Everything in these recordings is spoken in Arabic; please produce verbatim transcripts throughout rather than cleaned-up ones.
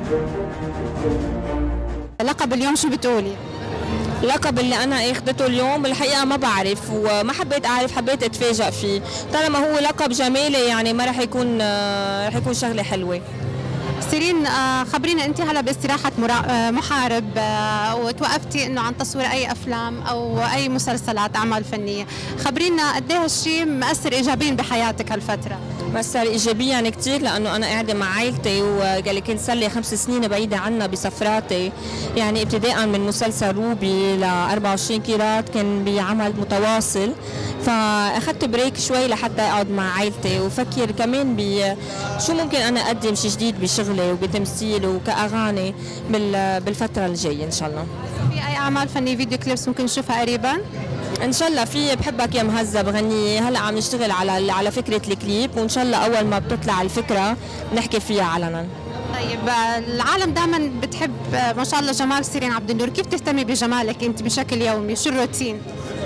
لقب اليوم شو بتقولي؟ اللقب اللي انا اخذته اليوم الحقيقه ما بعرف وما حبيت اعرف، حبيت اتفاجئ فيه. طالما هو لقب جمالي يعني ما رح يكون رح يكون شغله حلوه. سيرين، خبرينا انت هلا باستراحه محارب وتوقفتي انه عن تصوير اي افلام او اي مسلسلات اعمال فنيه، خبرينا قد ايه هالشيء مأثر ايجابيا بحياتك هالفتره؟ مأثر ايجابيا كثير لانه انا قاعده مع عائلتي وقال كنت صار لي خمس سنين بعيده عنا بسفراتي، يعني ابتداء من مسلسل روبي ل أربعة وعشرين كيرات كان بعمل متواصل، فاخذت بريك شوي لحتى اقعد مع عائلتي وفكر كمان بشو ممكن انا اقدم شيء جديد بشغلي وبتمثيل وكاغاني بالفتره الجايه ان شاء الله. في اي اعمال فنيه فيديو كليبس ممكن نشوفها قريبا؟ ان شاء الله في بحبك يا مهذب غنية، هلا عم نشتغل على على فكره الكليب وان شاء الله اول ما بتطلع الفكره نحكي فيها علنا. طيب العالم دائما بتحب ما شاء الله جمال سيرين عبد النور، كيف تهتمي بجمالك انت بشكل يومي؟ شو الروتين؟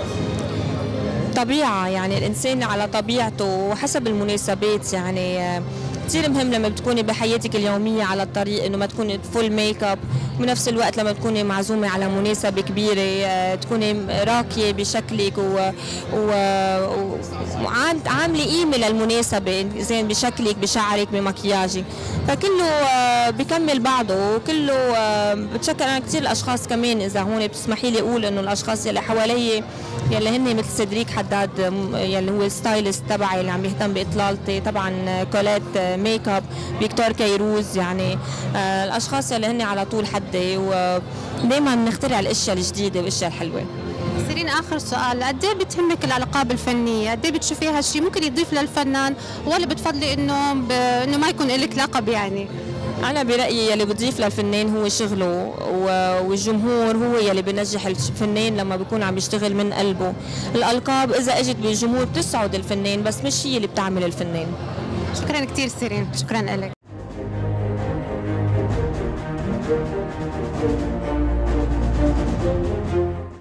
طبيعه، يعني الانسان على طبيعته وحسب المناسبات، يعني كثير مهم لما بتكوني بحياتك اليوميه على الطريق انه ما تكوني فول ميك اب، بنفس الوقت لما تكوني معزومه على مناسبه كبيره تكوني راقيه بشكلك وعامله قيمه للمناسبه زين بشكلك بشعرك بمكياجك، فكله بكمل بعضه وكله بتشكر. انا كثير الاشخاص كمان اذا هون بتسمحي لي اقول انه الاشخاص يلي حوالي يلي هن مثل سيدريك حداد يلي هو الستايلست تبعي اللي عم يهتم باطلالتي، طبعا كولات ميك اب، فيكتور كيروز، يعني آه الاشخاص اللي هن على طول حدي ودائما بنخترع الاشياء الجديده والاشياء الحلوه. سيرين، اخر سؤال، قد ايه بتهمك الالقاب الفنيه؟ قد ايه بتشوفيها هالشيء ممكن يضيف للفنان ولا بتفضلي انه ب... انه ما يكون لك لقب؟ يعني أنا برأيي يلي بضيف للفنان هو شغله والجمهور هو يلي بنجح الفنان لما بيكون عم يشتغل من قلبه. الألقاب إذا اجت بالجمهور بتسعد الفنان بس مش هي اللي بتعمل الفنان. شكرا كثير سيرين، شكرا لك.